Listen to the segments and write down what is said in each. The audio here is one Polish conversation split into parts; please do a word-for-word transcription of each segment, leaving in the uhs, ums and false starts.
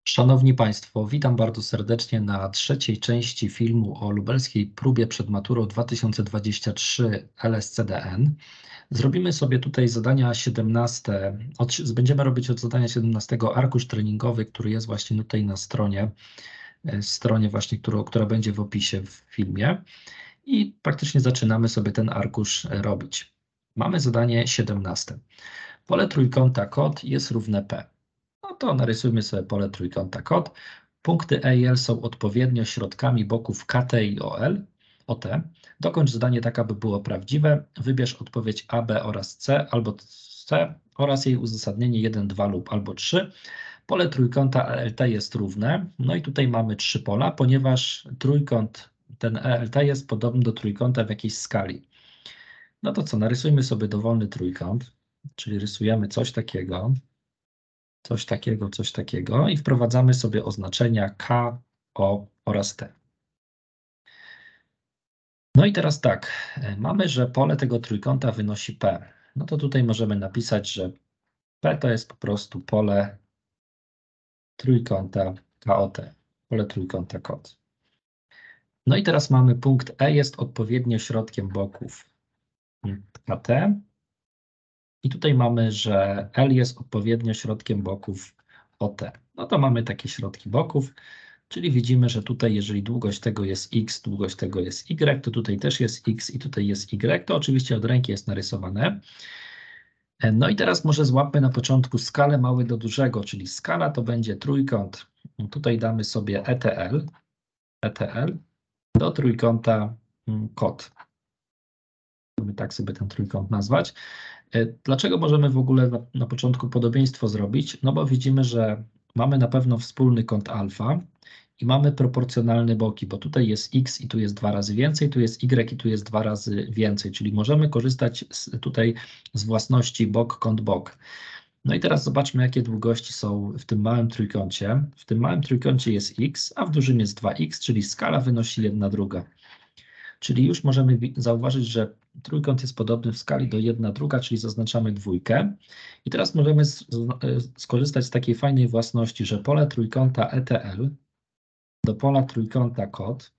Szanowni Państwo, witam bardzo serdecznie na trzeciej części filmu o lubelskiej próbie przed maturą dwa tysiące dwadzieścia trzy L S C D N. Zrobimy sobie tutaj zadania siedemnaste, od, będziemy robić od zadania siedemnastego arkusz treningowy, który jest właśnie tutaj na stronie, stronie właśnie, którą, która będzie w opisie w filmie i praktycznie zaczynamy sobie ten arkusz robić. Mamy zadanie siedemnaste. Pole trójkąta kod jest równe P. No to narysujmy sobie pole trójkąta kod. Punkty E i L są odpowiednio środkami boków K T i O L, O T. Dokończ zadanie tak, aby było prawdziwe. Wybierz odpowiedź A, B oraz C albo C oraz jej uzasadnienie jeden, dwa lub albo trzy. Pole trójkąta E L T jest równe. No i tutaj mamy trzy pola, ponieważ trójkąt, ten E L T jest podobny do trójkąta w jakiejś skali. No to co, narysujmy sobie dowolny trójkąt, czyli rysujemy coś takiego. Coś takiego, coś takiego i wprowadzamy sobie oznaczenia K, O oraz T. No i teraz tak, mamy, że pole tego trójkąta wynosi P. No to tutaj możemy napisać, że P to jest po prostu pole trójkąta K O T, pole trójkąta kod. No i teraz mamy punkt E jest odpowiednio środkiem boków K T. I tutaj mamy, że L jest odpowiednio środkiem boków O T. No to mamy takie środki boków. Czyli widzimy, że tutaj jeżeli długość tego jest x, długość tego jest y, to tutaj też jest x i tutaj jest y, to oczywiście od ręki jest narysowane. No i teraz może złapmy na początku skalę mały do dużego, czyli skala to będzie trójkąt, tutaj damy sobie E T L, E T L do trójkąta kod. Możemy tak sobie ten trójkąt nazwać. Dlaczego możemy w ogóle na, na początku podobieństwo zrobić? No bo widzimy, że mamy na pewno wspólny kąt alfa i mamy proporcjonalne boki, bo tutaj jest x i tu jest dwa razy więcej, tu jest y i tu jest dwa razy więcej, czyli możemy korzystać z, tutaj z własności bok, kąt, bok. No i teraz zobaczmy, jakie długości są w tym małym trójkącie. W tym małym trójkącie jest x, a w dużym jest dwa x, czyli skala wynosi jedna druga. Czyli już możemy zauważyć, że trójkąt jest podobny w skali do jedna druga, czyli zaznaczamy dwójkę. I teraz możemy skorzystać z takiej fajnej własności, że pole trójkąta E T L do pola trójkąta kod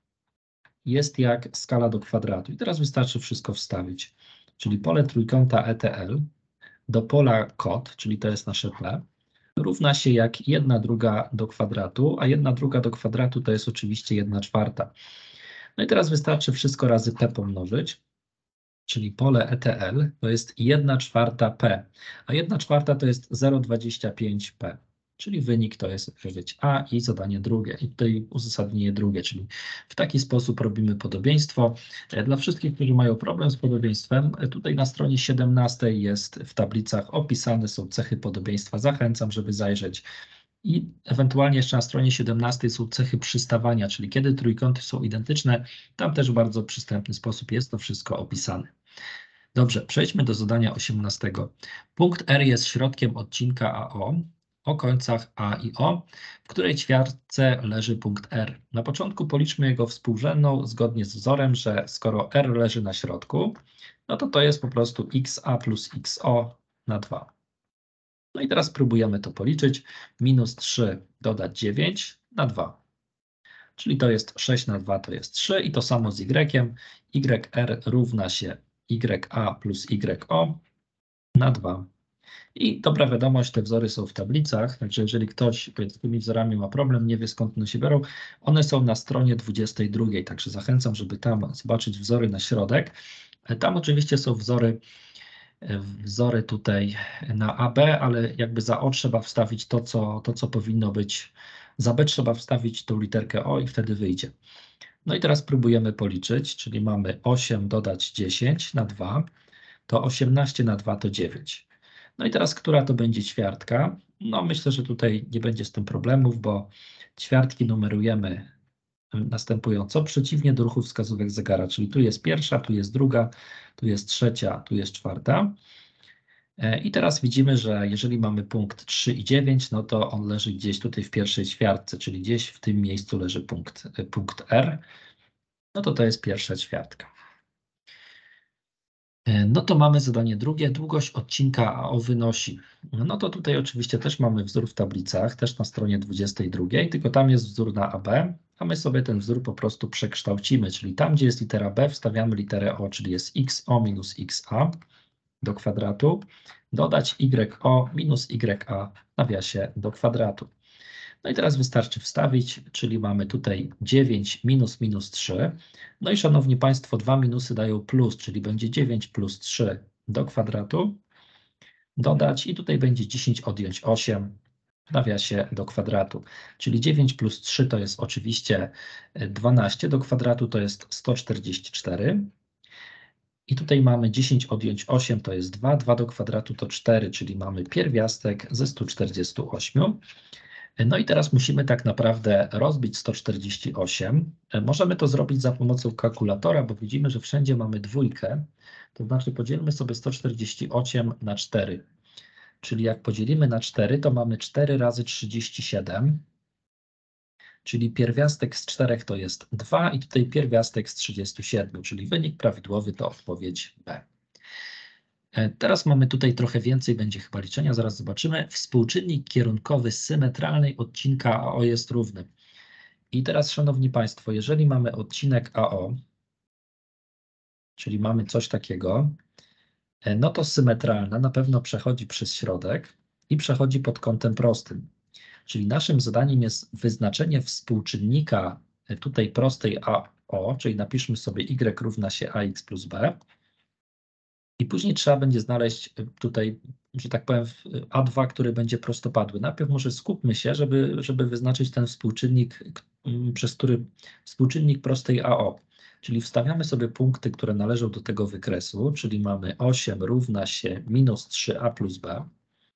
jest jak skala do kwadratu. I teraz wystarczy wszystko wstawić. Czyli pole trójkąta E T L do pola kod, czyli to jest nasze P, równa się jak jedna druga do kwadratu, a jedna druga do kwadratu to jest oczywiście jedna czwarta. No i teraz wystarczy wszystko razy P pomnożyć, czyli pole E T L to jest jedna czwarta P, a jedna czwarta to jest zero przecinek dwadzieścia pięć P, czyli wynik to jest odpowiedź A i zadanie drugie, i tutaj uzasadnienie drugie, czyli w taki sposób robimy podobieństwo. Dla wszystkich, którzy mają problem z podobieństwem, tutaj na stronie siedemnastej jest w tablicach opisane są cechy podobieństwa. Zachęcam, żeby zajrzeć. I ewentualnie jeszcze na stronie siedemnastej są cechy przystawania, czyli kiedy trójkąty są identyczne, tam też w bardzo przystępny sposób jest to wszystko opisane. Dobrze, przejdźmy do zadania osiemnastego. Punkt R jest środkiem odcinka A O o końcach A i O, w której ćwiartce leży punkt R. Na początku policzmy jego współrzędną zgodnie z wzorem, że skoro R leży na środku, no to to jest po prostu xa plus xo na dwa. No i teraz próbujemy to policzyć. Minus trzy dodać dziewięć na dwa. Czyli to jest sześć na dwa to jest trzy i to samo z y. Yr równa się ya plus yo na dwa. I dobra wiadomość, te wzory są w tablicach, także jeżeli ktoś z tymi wzorami ma problem, nie wie skąd one się biorą, one są na stronie dwudziestej drugiej, także zachęcam, żeby tam zobaczyć wzory na środek. Tam oczywiście są wzory wzory tutaj na A B, ale jakby za O trzeba wstawić to, co, to, co powinno być. Za B trzeba wstawić tą literkę O i wtedy wyjdzie. No i teraz próbujemy policzyć, czyli mamy osiem dodać dziesięć na dwa, to osiemnaście na dwa to dziewięć. No i teraz która to będzie ćwiartka? No myślę, że tutaj nie będzie z tym problemów, bo ćwiartki numerujemy następująco, przeciwnie do ruchu wskazówek zegara, czyli tu jest pierwsza, tu jest druga, tu jest trzecia, tu jest czwarta. I teraz widzimy, że jeżeli mamy punkt trzy i dziewięć, no to on leży gdzieś tutaj w pierwszej ćwiartce, czyli gdzieś w tym miejscu leży punkt, punkt R. No to to jest pierwsza ćwiartka. No to mamy zadanie drugie, długość odcinka A O wynosi. No to tutaj oczywiście też mamy wzór w tablicach, też na stronie dwudziestej drugiej, tylko tam jest wzór na A B, a my sobie ten wzór po prostu przekształcimy, czyli tam, gdzie jest litera B, wstawiamy literę O, czyli jest X O minus X A do kwadratu, dodać Y O minus Y A w nawiasie do kwadratu. No i teraz wystarczy wstawić, czyli mamy tutaj dziewięć minus minus trzy. No i szanowni Państwo, dwa minusy dają plus, czyli będzie dziewięć plus trzy do kwadratu. Dodać i tutaj będzie dziesięć odjąć osiem w nawiasie do kwadratu. Czyli dziewięć plus trzy to jest oczywiście dwanaście, do kwadratu to jest sto czterdzieści cztery. I tutaj mamy dziesięć odjąć osiem to jest dwa, dwa do kwadratu to cztery, czyli mamy pierwiastek ze stu czterdziestu ośmiu. No i teraz musimy tak naprawdę rozbić sto czterdzieści osiem. Możemy to zrobić za pomocą kalkulatora, bo widzimy, że wszędzie mamy dwójkę. To znaczy podzielmy sobie sto czterdzieści osiem na cztery. Czyli jak podzielimy na cztery, to mamy cztery razy trzydzieści siedem. Czyli pierwiastek z czterech to jest dwa i tutaj pierwiastek z trzydziestu siedmiu, czyli wynik prawidłowy to odpowiedź B. Teraz mamy tutaj trochę więcej, będzie chyba liczenia, zaraz zobaczymy. Współczynnik kierunkowy symetralnej odcinka A O jest równy. I teraz, szanowni Państwo, jeżeli mamy odcinek A O, czyli mamy coś takiego, no to symetralna na pewno przechodzi przez środek i przechodzi pod kątem prostym. Czyli naszym zadaniem jest wyznaczenie współczynnika tutaj prostej A O, czyli napiszmy sobie y równa się ax plus b. I później trzeba będzie znaleźć tutaj, że tak powiem, A dwa, który będzie prostopadły. Najpierw może skupmy się, żeby, żeby wyznaczyć ten współczynnik, przez który współczynnik prostej A O. Czyli wstawiamy sobie punkty, które należą do tego wykresu, czyli mamy osiem równa się minus trzy a plus b.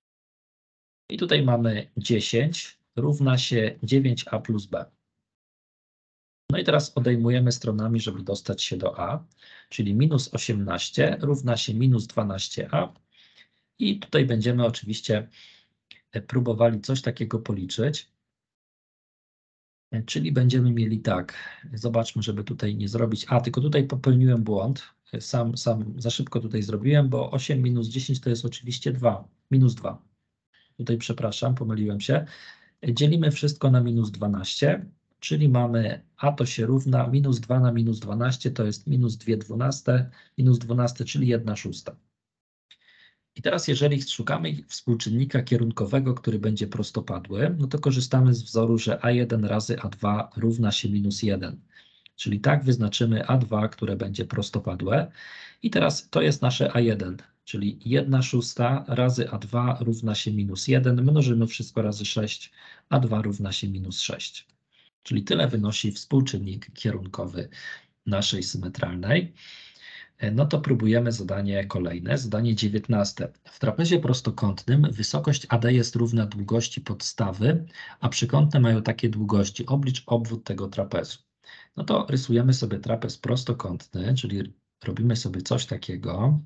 I tutaj mamy dziesięć równa się dziewięć a plus b. No i teraz odejmujemy stronami, żeby dostać się do A, czyli minus osiemnaście równa się minus dwanaście a. I tutaj będziemy oczywiście próbowali coś takiego policzyć. Czyli będziemy mieli tak, zobaczmy, żeby tutaj nie zrobić, a tylko tutaj popełniłem błąd, sam, sam za szybko tutaj zrobiłem, bo osiem minus dziesięć to jest oczywiście dwa, minus dwa. Tutaj przepraszam, pomyliłem się. Dzielimy wszystko na minus dwanaście, czyli mamy a to się równa minus dwa na minus dwanaście to jest minus dwie dwunaste, minus dwanaście, czyli jedna szósta. I teraz jeżeli szukamy współczynnika kierunkowego, który będzie prostopadły, no to korzystamy z wzoru, że a jeden razy a dwa równa się minus jeden. Czyli tak wyznaczymy a dwa, które będzie prostopadłe. I teraz to jest nasze a jeden, czyli jedna szósta razy a dwa równa się minus jeden. Mnożymy wszystko razy sześć, a dwa równa się minus sześć. Czyli tyle wynosi współczynnik kierunkowy naszej symetralnej. No to próbujemy zadanie kolejne, zadanie dziewiętnaste. W trapezie prostokątnym wysokość A D jest równa długości podstawy, a przykątne mają takie długości. Oblicz obwód tego trapezu. No to rysujemy sobie trapez prostokątny, czyli robimy sobie coś takiego,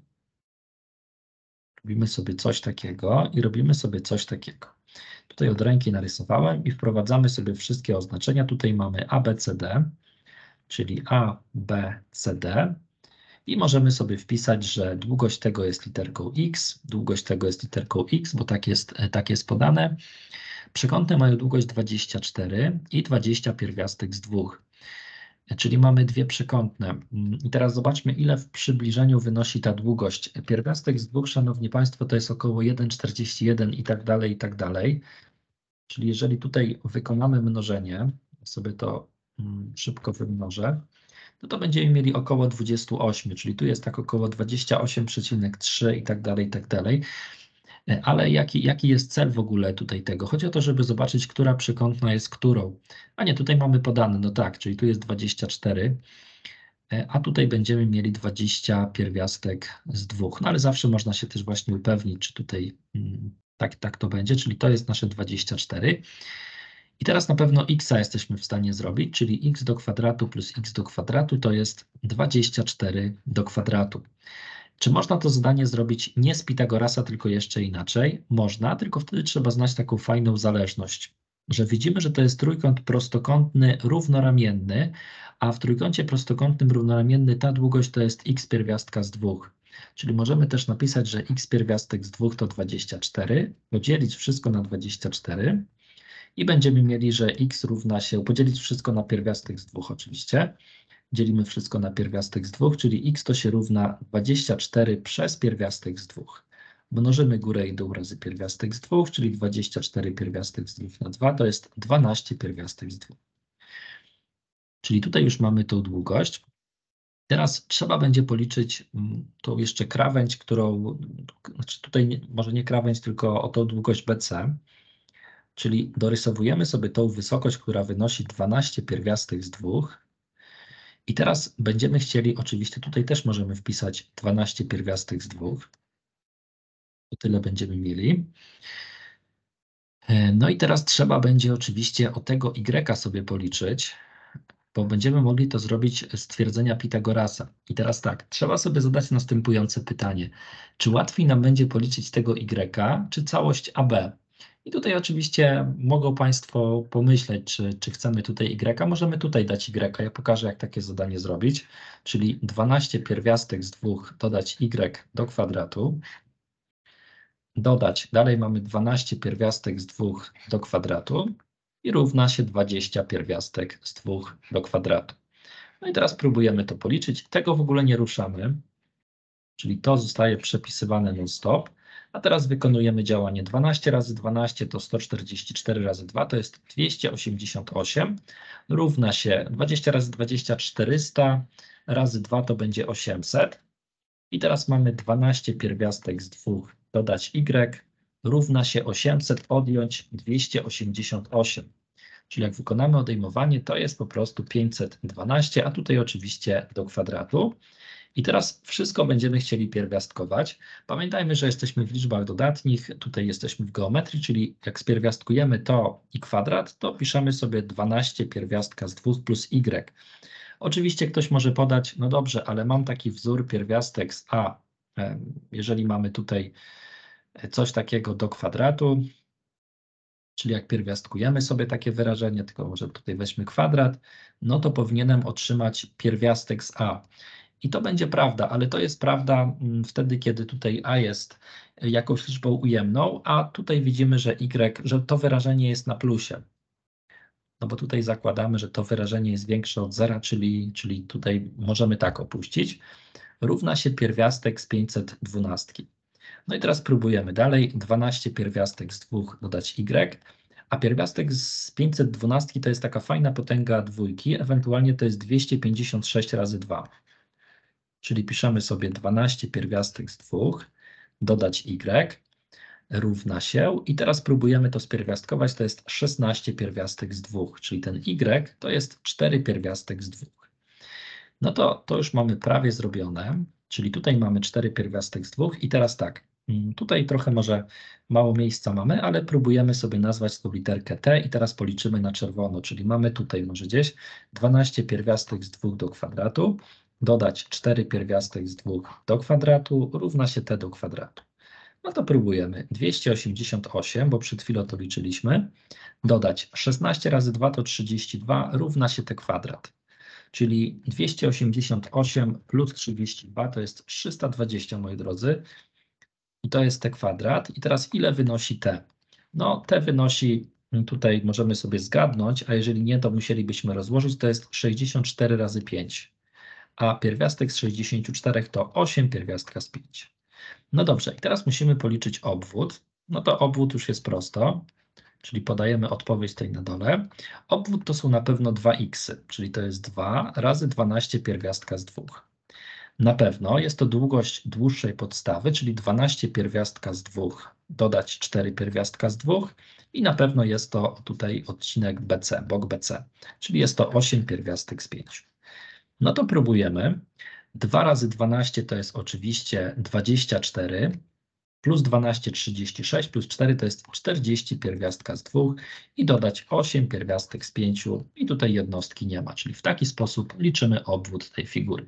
robimy sobie coś takiego i robimy sobie coś takiego. Tutaj od ręki narysowałem i wprowadzamy sobie wszystkie oznaczenia. Tutaj mamy A, B, C, D, czyli A, B, C, D. I możemy sobie wpisać, że długość tego jest literką X, długość tego jest literką X, bo tak jest, tak jest podane. Przekątne mają długość dwadzieścia cztery i dwadzieścia pierwiastek z dwóch. Czyli mamy dwie przekątne. I teraz zobaczmy, ile w przybliżeniu wynosi ta długość. Pierwiastek z dwóch, szanowni Państwo, to jest około jeden przecinek czterdzieści jeden i tak dalej, i tak dalej. Czyli jeżeli tutaj wykonamy mnożenie, sobie to szybko wymnożę, no to będziemy mieli około dwadzieścia osiem, czyli tu jest tak około dwadzieścia osiem przecinek trzy i tak dalej, i tak dalej. Ale jaki, jaki jest cel w ogóle tutaj tego? Chodzi o to, żeby zobaczyć, która przekątna jest którą. A nie, tutaj mamy podane, no tak, czyli tu jest dwadzieścia cztery, a tutaj będziemy mieli dwadzieścia pierwiastek z dwóch. No ale zawsze można się też właśnie upewnić, czy tutaj hmm, tak, tak to będzie, czyli to jest nasze dwadzieścia cztery. I teraz na pewno x jesteśmy w stanie zrobić, czyli x do kwadratu plus x do kwadratu to jest dwadzieścia cztery do kwadratu. Czy można to zadanie zrobić nie z Pitagorasa, tylko jeszcze inaczej? Można, tylko wtedy trzeba znać taką fajną zależność, że widzimy, że to jest trójkąt prostokątny równoramienny, a w trójkącie prostokątnym równoramienny ta długość to jest x pierwiastka z dwóch. Czyli możemy też napisać, że x pierwiastek z dwóch to dwadzieścia cztery, podzielić wszystko na dwadzieścia cztery i będziemy mieli, że x równa się, podzielić wszystko na pierwiastek z dwóch oczywiście, dzielimy wszystko na pierwiastek z dwóch, czyli x to się równa dwadzieścia cztery przez pierwiastek z dwóch. Mnożymy górę i dół razy pierwiastek z dwóch, czyli dwadzieścia cztery pierwiastek z dwóch na dwa to jest dwanaście pierwiastek z dwóch. Czyli tutaj już mamy tą długość. Teraz trzeba będzie policzyć tą jeszcze krawędź, którą, znaczy tutaj nie, może nie krawędź, tylko o tą długość B C. Czyli dorysowujemy sobie tą wysokość, która wynosi dwanaście pierwiastek z dwóch. I teraz będziemy chcieli, oczywiście tutaj też możemy wpisać dwanaście pierwiastek z dwóch. To tyle będziemy mieli. No i teraz trzeba będzie oczywiście o tego y sobie policzyć, bo będziemy mogli to zrobić z twierdzenia Pitagorasa. I teraz tak, trzeba sobie zadać następujące pytanie. Czy łatwiej nam będzie policzyć tego y, czy całość A B? I tutaj oczywiście mogą Państwo pomyśleć, czy, czy chcemy tutaj y. Możemy tutaj dać y. Ja pokażę, jak takie zadanie zrobić. Czyli dwanaście pierwiastek z dwóch dodać y do kwadratu. Dodać, dalej mamy dwanaście pierwiastek z dwóch do kwadratu i równa się dwadzieścia pierwiastek z dwóch do kwadratu. No i teraz próbujemy to policzyć. Tego w ogóle nie ruszamy, czyli to zostaje przepisywane non-stop. A teraz wykonujemy działanie dwanaście razy dwanaście to sto czterdzieści cztery razy dwa to jest dwieście osiemdziesiąt osiem. Równa się dwadzieścia razy dwadzieścia czterysta razy dwa to będzie osiemset. I teraz mamy dwanaście pierwiastek z dwóch dodać y równa się osiemset odjąć dwieście osiemdziesiąt osiem. Czyli jak wykonamy odejmowanie, to jest po prostu pięćset dwanaście, a tutaj oczywiście do kwadratu. I teraz wszystko będziemy chcieli pierwiastkować. Pamiętajmy, że jesteśmy w liczbach dodatnich, tutaj jesteśmy w geometrii, czyli jak spierwiastkujemy to i kwadrat, to piszemy sobie dwanaście pierwiastka z dwóch plus y. Oczywiście ktoś może podać, no dobrze, ale mam taki wzór pierwiastek z a, jeżeli mamy tutaj coś takiego do kwadratu, czyli jak pierwiastkujemy sobie takie wyrażenie, tylko może tutaj weźmy kwadrat, no to powinienem otrzymać pierwiastek z a. I to będzie prawda, ale to jest prawda wtedy, kiedy tutaj a jest jakąś liczbą ujemną, a tutaj widzimy, że y, że to wyrażenie jest na plusie. No bo tutaj zakładamy, że to wyrażenie jest większe od zera, czyli, czyli tutaj możemy tak opuścić. Równa się pierwiastek z pięćset dwanaście. No i teraz próbujemy dalej. dwanaście pierwiastek z dwóch dodać y, a pierwiastek z pięćset dwanaście to jest taka fajna potęga dwójki, ewentualnie to jest dwieście pięćdziesiąt sześć razy dwa. Czyli piszemy sobie dwanaście pierwiastek z dwóch dodać y równa się i teraz próbujemy to spierwiastkować, to jest szesnaście pierwiastek z dwóch, czyli ten y to jest cztery pierwiastek z dwóch. No to, to już mamy prawie zrobione, czyli tutaj mamy cztery pierwiastek z dwóch i teraz tak, tutaj trochę może mało miejsca mamy, ale próbujemy sobie nazwać tą literkę t i teraz policzymy na czerwono, czyli mamy tutaj może gdzieś dwanaście pierwiastek z dwóch do kwadratu, dodać cztery pierwiastek z dwóch do kwadratu równa się t do kwadratu. No to próbujemy. dwieście osiemdziesiąt osiem, bo przed chwilą to liczyliśmy, dodać szesnaście razy dwa to trzydzieści dwa równa się t kwadrat. Czyli dwieście osiemdziesiąt osiem plus trzydzieści dwa to jest trzysta dwadzieścia, moi drodzy. I to jest t kwadrat. I teraz ile wynosi t? No t wynosi, tutaj możemy sobie zgadnąć, a jeżeli nie, to musielibyśmy rozłożyć, to jest sześćdziesiąt cztery razy pięć. A pierwiastek z sześćdziesięciu czterech to osiem pierwiastka z pięciu. No dobrze, i teraz musimy policzyć obwód. No to obwód już jest prosto, czyli podajemy odpowiedź tutaj na dole. Obwód to są na pewno dwa x, czyli to jest dwa razy dwanaście pierwiastka z dwóch. Na pewno jest to długość dłuższej podstawy, czyli dwanaście pierwiastka z dwóch dodać cztery pierwiastka z dwóch i na pewno jest to tutaj odcinek B C, bok B C, czyli jest to osiem pierwiastek z pięciu. No to próbujemy. dwa razy dwanaście to jest oczywiście dwadzieścia cztery, plus dwanaście trzydzieści sześć, plus cztery to jest czterdzieści pierwiastka z dwóch i dodać osiem pierwiastek z pięciu i tutaj jednostki nie ma, czyli w taki sposób liczymy obwód tej figury.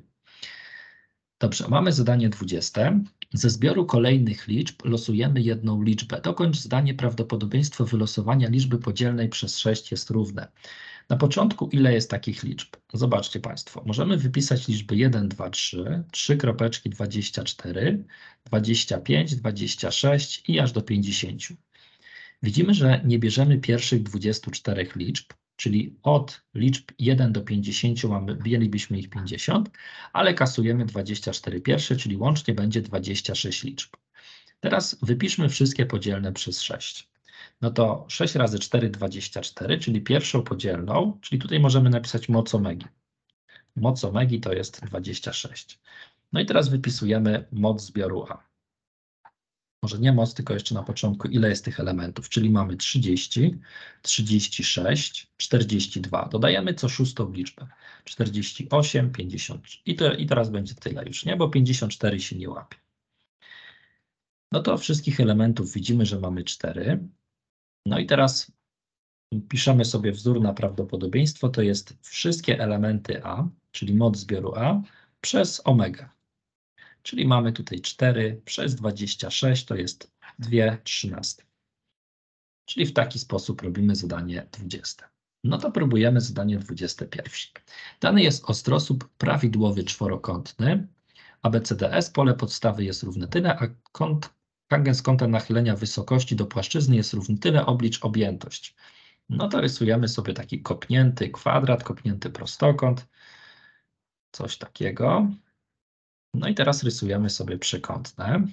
Dobrze, mamy zadanie dwudzieste. Ze zbioru kolejnych liczb losujemy jedną liczbę. Dokończ zdanie, prawdopodobieństwo wylosowania liczby podzielnej przez sześć jest równe. Na początku ile jest takich liczb? Zobaczcie Państwo, możemy wypisać liczby jeden, dwa, trzy, trzy kropeczki dwadzieścia cztery, dwadzieścia pięć, dwadzieścia sześć i aż do pięćdziesięciu. Widzimy, że nie bierzemy pierwszych dwudziestu czterech liczb, czyli od liczb jeden do pięćdziesięciu mamy, mielibyśmy ich pięćdziesiąt, ale kasujemy dwadzieścia cztery pierwsze, czyli łącznie będzie dwadzieścia sześć liczb. Teraz wypiszmy wszystkie podzielne przez sześć. No to sześć razy cztery, dwadzieścia cztery, czyli pierwszą podzielną, czyli tutaj możemy napisać moc omegi. Moc omegi to jest dwadzieścia sześć. No i teraz wypisujemy moc zbioru A. Może nie moc, tylko jeszcze na początku ile jest tych elementów, czyli mamy trzydzieści, trzydzieści sześć, czterdzieści dwa. Dodajemy co szóstą liczbę. czterdzieści osiem, pięćdziesiąt. I, to, I teraz będzie tyle już, nie? Bo pięćdziesiąt cztery się nie łapie. No to wszystkich elementów widzimy, że mamy cztery. No i teraz piszemy sobie wzór na prawdopodobieństwo, to jest wszystkie elementy A, czyli moc zbioru A, przez omega. Czyli mamy tutaj cztery przez dwadzieścia sześć, to jest dwie trzynaste. Czyli w taki sposób robimy zadanie dwudzieste. No to próbujemy zadanie dwudzieste pierwsze. Dany jest ostrosłup prawidłowy czworokątny, A B C D S, pole podstawy jest równe tyle, a kąt, tangens kąta nachylenia wysokości do płaszczyzny jest równy tyle, oblicz objętość. No to rysujemy sobie taki kopnięty kwadrat, kopnięty prostokąt, coś takiego. No i teraz rysujemy sobie przekątne.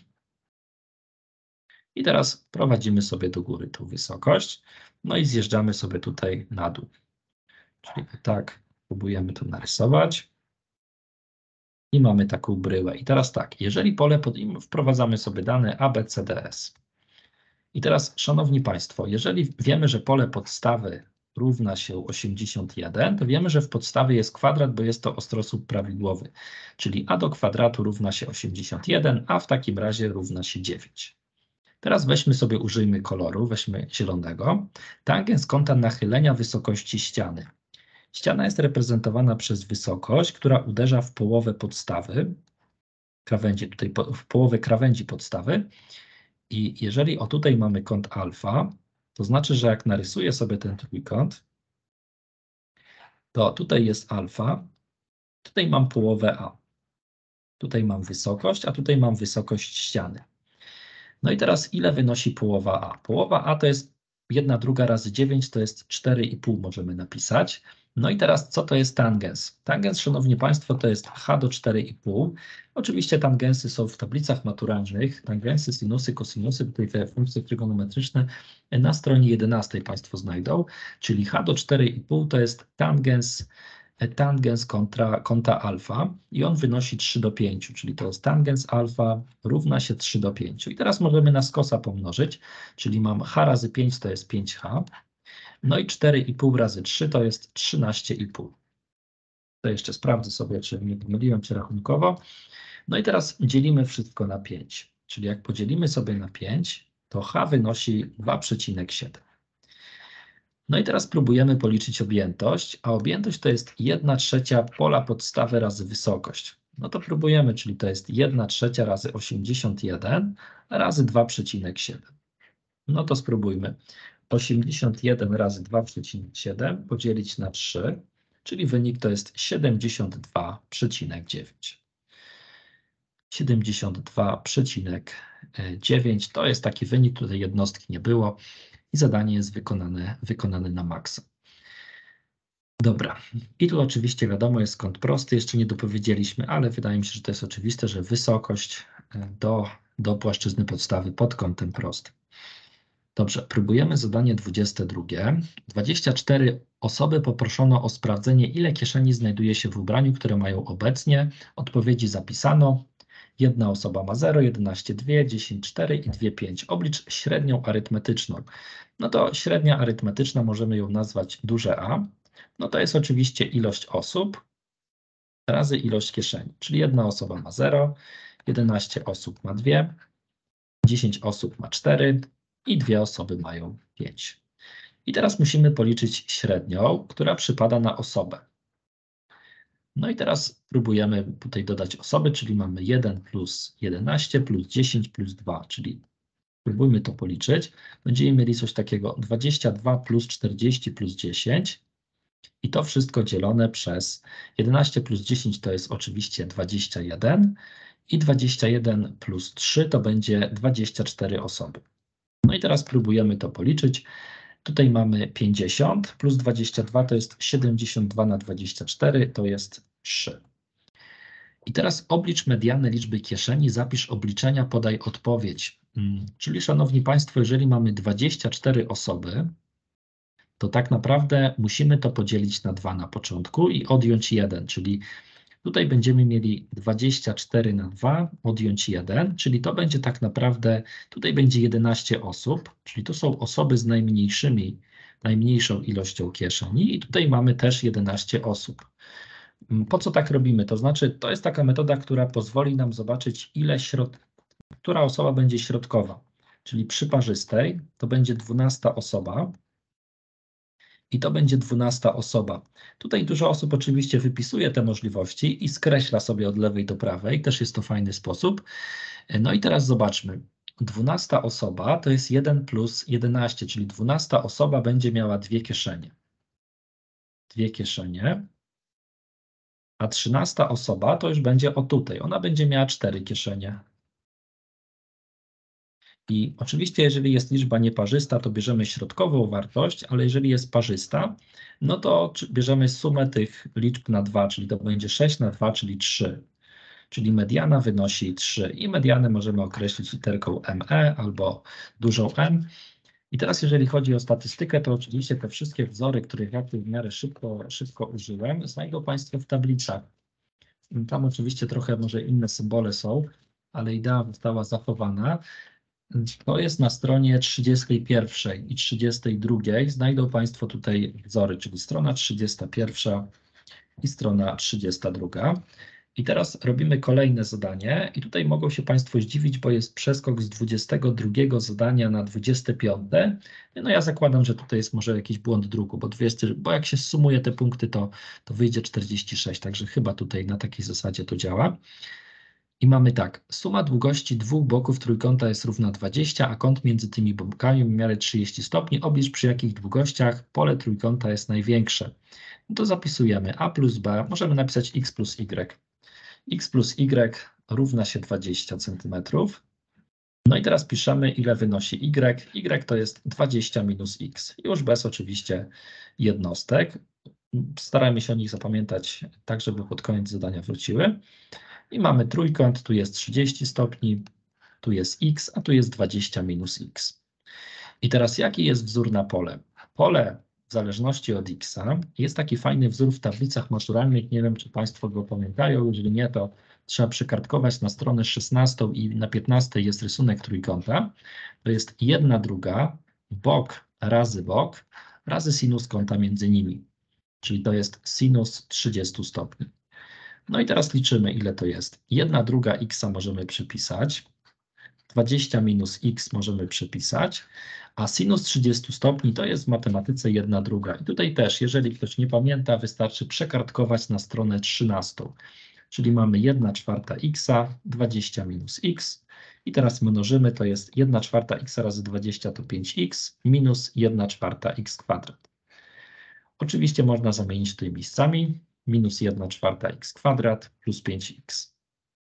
I teraz prowadzimy sobie do góry tą wysokość, no i zjeżdżamy sobie tutaj na dół. Czyli tak próbujemy to narysować. I mamy taką bryłę. I teraz tak, jeżeli pole pod wprowadzamy sobie dane A, B, C, D, S. I teraz, szanowni Państwo, jeżeli wiemy, że pole podstawy równa się osiemdziesiąt jeden, to wiemy, że w podstawie jest kwadrat, bo jest to ostrosłup prawidłowy. Czyli A do kwadratu równa się osiemdziesiąt jeden, a w takim razie równa się dziewięć. Teraz weźmy sobie, użyjmy koloru, weźmy zielonego. Tangens kąta nachylenia wysokości ściany. Ściana jest reprezentowana przez wysokość, która uderza w połowę podstawy, krawędzi, tutaj w połowę krawędzi podstawy. I jeżeli o tutaj mamy kąt alfa, to znaczy, że jak narysuję sobie ten trójkąt, to tutaj jest alfa, tutaj mam połowę A. Tutaj mam wysokość, a tutaj mam wysokość ściany. No i teraz ile wynosi połowa A? Połowa A to jest jedna druga razy dziewięć, to jest cztery i pół możemy napisać. No i teraz co to jest tangens? Tangens, szanowni Państwo, to jest h do cztery i pół. Oczywiście tangensy są w tablicach maturalnych, tangensy, sinusy, kosinusy, tutaj te funkcje trygonometryczne na stronie jedenastej Państwo znajdą, czyli h do cztery i pół to jest tangens, tangens kontra kąta alfa i on wynosi trzy do pięciu, czyli to jest tangens alfa równa się trzy do pięciu. I teraz możemy na skosa pomnożyć, czyli mam h razy pięć to jest pięć h, no i cztery i pół razy trzy to jest trzynaście i pół. To jeszcze sprawdzę sobie, czy nie pomyliłem się rachunkowo. No i teraz dzielimy wszystko na pięć, czyli jak podzielimy sobie na pięć, to h wynosi dwa przecinek siedem. No i teraz próbujemy policzyć objętość, a objętość to jest jedna trzecia pola podstawy razy wysokość. No to próbujemy, czyli to jest jedna trzecia razy osiemdziesiąt jeden razy dwa przecinek siedem. No to spróbujmy. osiemdziesiąt jeden razy dwa przecinek siedem podzielić na trzy, czyli wynik to jest siedemdziesiąt dwa przecinek dziewięć. siedemdziesiąt dwa przecinek dziewięć to jest taki wynik, tutaj jednostki nie było i zadanie jest wykonane, wykonane na maksa. Dobra, i tu oczywiście wiadomo jest kąt prosty, jeszcze nie dopowiedzieliśmy, ale wydaje mi się, że to jest oczywiste, że wysokość do, do płaszczyzny podstawy pod kątem prostym. Dobrze, próbujemy zadanie dwudzieste drugie. dwadzieścia cztery osoby poproszono o sprawdzenie, ile kieszeni znajduje się w ubraniu, które mają obecnie. Odpowiedzi zapisano. Jedna osoba ma zero, jedenaście dwa, dziesięć cztery i dwa pięć. Oblicz średnią arytmetyczną. No to średnia arytmetyczna możemy ją nazwać duże A. No to jest oczywiście ilość osób razy ilość kieszeni. Czyli jedna osoba ma zero, jedenaście osób ma dwa, dziesięć osób ma cztery i dwie osoby mają pięć. I teraz musimy policzyć średnią, która przypada na osobę. No i teraz próbujemy tutaj dodać osoby, czyli mamy jeden plus jedenaście plus dziesięć plus dwa, czyli spróbujmy to policzyć. Będziemy mieli coś takiego dwadzieścia dwa plus czterdzieści plus dziesięć, I to wszystko dzielone przez jedenaście plus dziesięć to jest oczywiście dwadzieścia jeden i dwadzieścia jeden plus trzy to będzie dwadzieścia cztery osoby. No i teraz próbujemy to policzyć. Tutaj mamy pięćdziesiąt plus dwadzieścia dwa to jest siedemdziesiąt dwa na dwadzieścia cztery, to jest trzy. I teraz oblicz medianę liczby kieszeni, zapisz obliczenia, podaj odpowiedź. Czyli szanowni Państwo, jeżeli mamy dwadzieścia cztery osoby, to tak naprawdę musimy to podzielić na dwa na początku i odjąć jeden, czyli tutaj będziemy mieli dwadzieścia cztery na dwa, odjąć jeden, czyli to będzie tak naprawdę, tutaj będzie jedenaście osób, czyli to są osoby z najmniejszymi, najmniejszą ilością kieszeni i tutaj mamy też jedenaście osób. Po co tak robimy? To znaczy, to jest taka metoda, która pozwoli nam zobaczyć, ile środ... która osoba będzie środkowa, czyli przy parzystej to będzie dwunasta osoba, i to będzie dwunasta osoba. Tutaj dużo osób oczywiście wypisuje te możliwości i skreśla sobie od lewej do prawej. Też jest to fajny sposób. No i teraz zobaczmy. dwunasta osoba to jest jeden plus jedenaście, czyli dwunasta osoba będzie miała dwie kieszenie. Dwie kieszenie. A trzynasta osoba to już będzie o tutaj. Ona będzie miała cztery kieszenie. I oczywiście, jeżeli jest liczba nieparzysta, to bierzemy środkową wartość, ale jeżeli jest parzysta, no to bierzemy sumę tych liczb na dwa, czyli to będzie sześć na dwa, czyli trzy. Czyli mediana wynosi trzy i medianę możemy określić literką M E albo dużą M. I teraz jeżeli chodzi o statystykę, to oczywiście te wszystkie wzory, których ja tu w miarę szybko, szybko użyłem, znajdą Państwo w tablicach. Tam oczywiście trochę może inne symbole są, ale idea została zachowana. To jest na stronie trzydziestej pierwszej i trzydziestej drugiej. Znajdą Państwo tutaj wzory, czyli strona trzydziesta pierwsza i strona trzydziesta druga. I teraz robimy kolejne zadanie i tutaj mogą się Państwo zdziwić, bo jest przeskok z dwudziestego drugiego zadania na dwudzieste piąte. No ja zakładam, że tutaj jest może jakiś błąd druku, bo, dwudziesty, bo jak się sumuje te punkty, to, to wyjdzie czterdzieści sześć, także chyba tutaj na takiej zasadzie to działa. I mamy tak, suma długości dwóch boków trójkąta jest równa dwadzieścia, a kąt między tymi bokami w miarę trzydzieści stopni. Oblicz, przy jakich długościach pole trójkąta jest największe. No to zapisujemy a plus b, możemy napisać x plus y. X plus y równa się dwadzieścia centymetrów. No i teraz piszemy, ile wynosi y. Y to jest dwadzieścia minus x. Już bez oczywiście jednostek. Starajmy się o nich zapamiętać tak, żeby pod koniec zadania wróciły. I mamy trójkąt, tu jest trzydzieści stopni, tu jest x, a tu jest dwadzieścia minus x. I teraz jaki jest wzór na pole? Pole w zależności od x-a jest taki fajny wzór w tablicach maturalnych, nie wiem, czy Państwo go pamiętają, jeżeli nie, to trzeba przykartkować na stronę szesnastą i na piętnastej jest rysunek trójkąta. To jest jedna druga bok razy bok razy sinus kąta między nimi, czyli to jest sinus trzydzieści stopni. No i teraz liczymy, ile to jest. jedna druga x możemy przypisać, dwadzieścia minus x możemy przypisać, a sinus trzydzieści stopni to jest w matematyce jedna druga. I tutaj też, jeżeli ktoś nie pamięta, wystarczy przekartkować na stronę trzynastą. Czyli mamy jedna czwarta x, dwadzieścia minus x. I teraz mnożymy, to jest jedna czwarta x razy dwadzieścia to pięć x minus jedna czwarta x kwadrat. Oczywiście można zamienić tutaj miejscami. Minus jedna czwarta x kwadrat plus pięć x.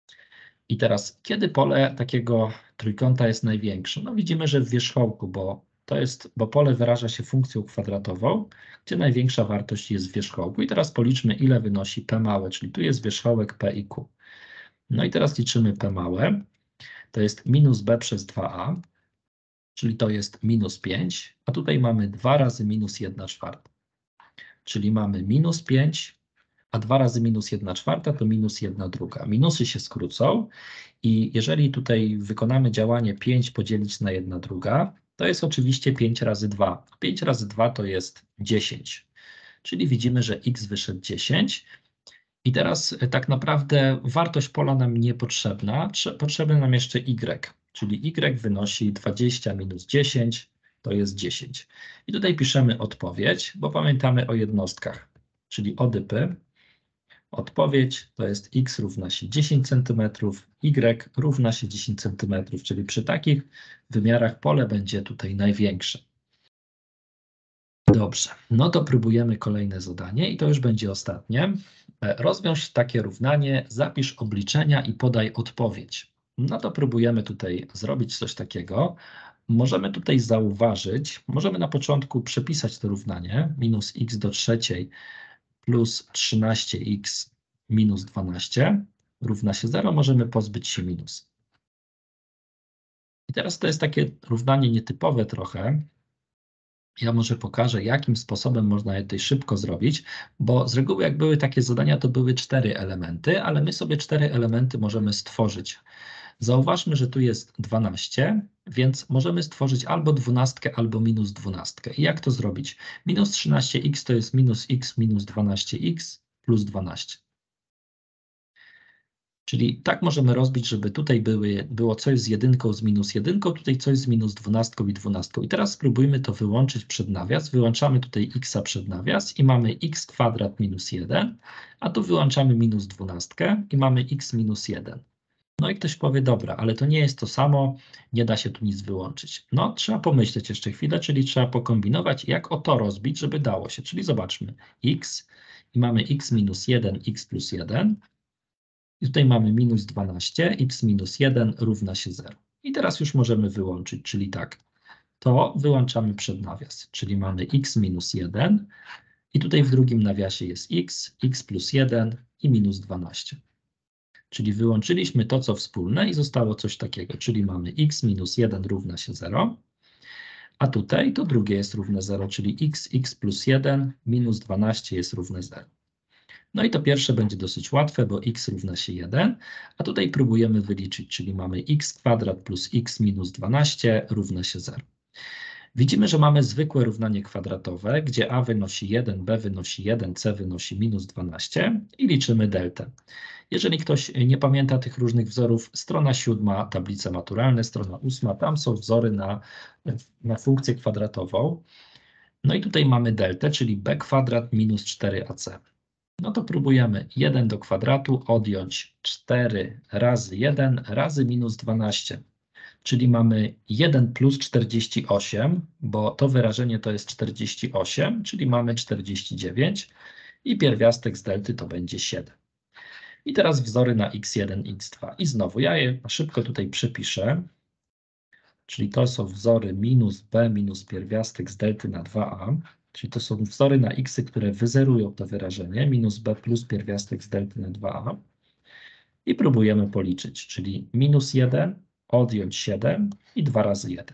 I teraz, kiedy pole takiego trójkąta jest największe? No widzimy, że w wierzchołku, bo to jest, bo pole wyraża się funkcją kwadratową, gdzie największa wartość jest w wierzchołku. I teraz policzmy, ile wynosi p małe, czyli tu jest wierzchołek p i q. No i teraz liczymy p małe, to jest minus b przez dwa a, czyli to jest minus pięć, a tutaj mamy dwa razy minus jedna czwarta, czyli mamy minus pięć, a dwa razy minus jedna czwarta to minus jedna druga. Minusy się skrócą i jeżeli tutaj wykonamy działanie pięć podzielić na jedna druga, to jest oczywiście pięć razy dwa. pięć razy dwa to jest dziesięć, czyli widzimy, że x wyszedł dziesięć. I teraz tak naprawdę wartość pola nam niepotrzebna, potrzebny nam jeszcze y, czyli y wynosi dwadzieścia minus dziesięć, to jest dziesięć. I tutaj piszemy odpowiedź, bo pamiętamy o jednostkach, czyli odypy. Odpowiedź to jest x równa się dziesięć centymetrów, y równa się dziesięć centymetrów, czyli przy takich wymiarach pole będzie tutaj największe. Dobrze. Dobrze, no to próbujemy kolejne zadanie i to już będzie ostatnie. Rozwiąż takie równanie, zapisz obliczenia i podaj odpowiedź. No to próbujemy tutaj zrobić coś takiego. Możemy tutaj zauważyć, możemy na początku przepisać to równanie, minus x do trzeciej plus trzynaście x minus dwanaście równa się zero, możemy pozbyć się minus. I teraz to jest takie równanie nietypowe trochę. Ja może pokażę, jakim sposobem można je tutaj szybko zrobić, bo z reguły jak były takie zadania, to były cztery elementy, ale my sobie cztery elementy możemy stworzyć. Zauważmy, że tu jest dwanaście, więc możemy stworzyć albo dwunastkę, albo minus dwunastkę. I jak to zrobić? Minus trzynaście x to jest minus x minus dwanaście x plus dwanaście. Czyli tak możemy rozbić, żeby tutaj były, było coś z jedynką, z minus jedynką, tutaj coś z minus dwunastką i dwunastką. I teraz spróbujmy to wyłączyć przed nawias. Wyłączamy tutaj x przed nawias i mamy x kwadrat minus jeden, a tu wyłączamy minus dwunastkę i mamy x minus jeden. No i ktoś powie, dobra, ale to nie jest to samo, nie da się tu nic wyłączyć. No, trzeba pomyśleć jeszcze chwilę, czyli trzeba pokombinować, jak o to rozbić, żeby dało się. Czyli zobaczmy, x i mamy x minus jeden, x plus jeden. I tutaj mamy minus dwanaście, x minus jeden równa się zero. I teraz już możemy wyłączyć, czyli tak, to wyłączamy przed nawias, czyli mamy x minus jeden i tutaj w drugim nawiasie jest x, x plus jeden i minus dwanaście. Czyli wyłączyliśmy to, co wspólne i zostało coś takiego, czyli mamy x minus jeden równa się zero, a tutaj to drugie jest równe zero, czyli x, x plus jeden minus dwanaście jest równe zero. No i to pierwsze będzie dosyć łatwe, bo x równa się jeden, a tutaj próbujemy wyliczyć, czyli mamy x kwadrat plus x minus dwanaście równa się zero. Widzimy, że mamy zwykłe równanie kwadratowe, gdzie a wynosi jeden, b wynosi jeden, c wynosi minus dwanaście i liczymy deltę. Jeżeli ktoś nie pamięta tych różnych wzorów, strona siódma, tablice maturalne, strona ósma, tam są wzory na, na funkcję kwadratową. No i tutaj mamy deltę, czyli b kwadrat minus cztery a c. No to próbujemy jeden do kwadratu odjąć cztery razy jeden razy minus dwanaście. Czyli mamy jeden plus czterdzieści osiem, bo to wyrażenie to jest czterdzieści osiem, czyli mamy czterdzieści dziewięć i pierwiastek z delty to będzie siedem. I teraz wzory na x jeden, x dwa. I znowu ja je szybko tutaj przepiszę. Czyli to są wzory minus b minus pierwiastek z delty na dwa a. Czyli to są wzory na x, które wyzerują to wyrażenie, minus b plus pierwiastek z delty na dwa a. I próbujemy policzyć, czyli minus jeden, odjąć siedem i dwa razy jeden.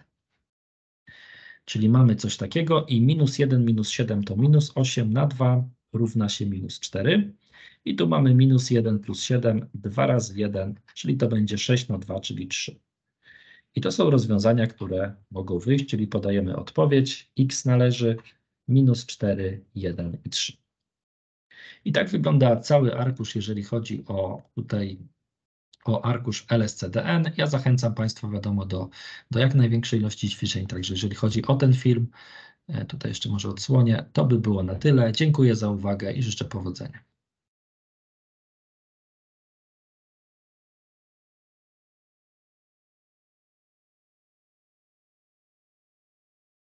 Czyli mamy coś takiego i minus jeden minus siedem to minus osiem na dwa równa się minus cztery. I tu mamy minus jeden plus siedem, dwa razy jeden, czyli to będzie sześć na dwa, czyli trzy. I to są rozwiązania, które mogą wyjść, czyli podajemy odpowiedź, x należy minus cztery, jeden i trzy. I tak wygląda cały arkusz, jeżeli chodzi o tutaj o arkusz L S C D N. Ja zachęcam Państwa, wiadomo, do, do jak największej ilości ćwiczeń, także jeżeli chodzi o ten film, tutaj jeszcze może odsłonię, to by było na tyle. Dziękuję za uwagę i życzę powodzenia.